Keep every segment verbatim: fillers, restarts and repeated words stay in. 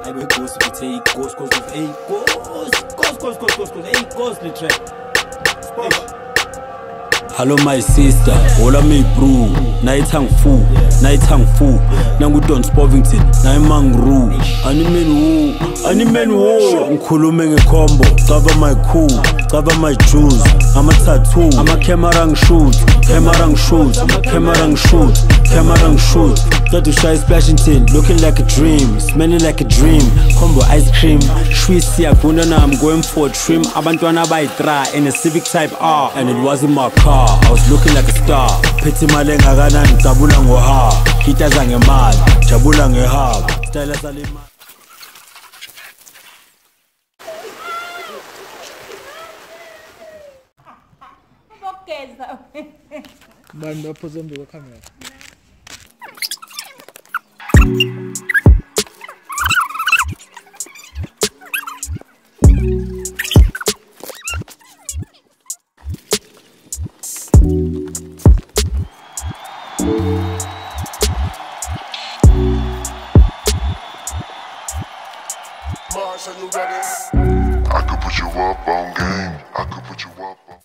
I be ghost if you take ghost cause of a ghost. Ghost, ghost, ghost, ghost, ghost, a ghost the track. Hello my sister, hola me bro. Night hang fu, night hang fu. Nangu Don Spovington, na mangru. Ani men wo, ani men wo. Nkhulume nge-combo, cover my cool, cover my jewels. I'm a tattoo, I'm a camera shoot, camera shoot, camera shoot, camera shoot. Got to shy splashing tin, looking like a dream, smelling like a dream. Combo ice cream, sweet siakuna na I'm going for a trim. Abantwana bayitra in a Civic Type R, and it wasn't my car. I was looking like a star. Pity malenga kanan jabula ngoha. Kita zange mad, jabula ngehab. Style salima. Banda hapo zombi kwa kamera. I could put you up on game. I could put you up on.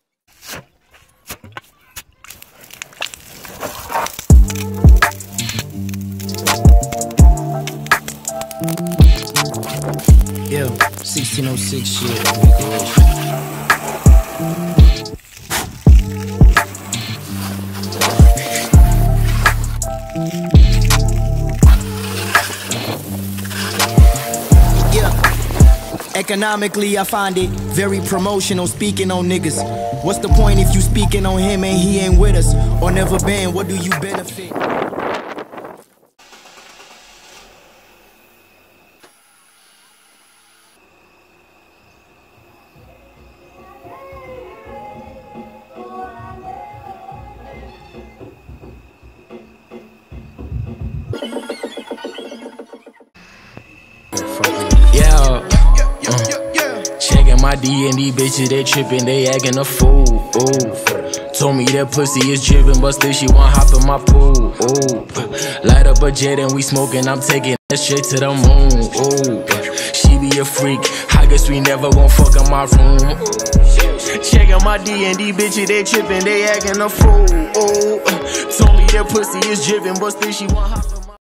Yeah, sixteen oh six shit. Economically, I find it very promotional, speaking on niggas. What's the point if you speaking on him and he ain't with us? Or never been, what do you benefit? Yeah. Checking my D and D bitches, they trippin', they actin' a fool. Ooh. Told me that pussy is drippin', but still she wanna hop in my pool. Ooh. Light up a jet and we smoking, I'm taking that shit to the moon. Ooh. She be a freak, I guess we never gon' fuck in my room. Checking my D and D bitches, they trippin', they actin' a fool. Ooh. Told me that pussy is drippin', but still she wanna hop in my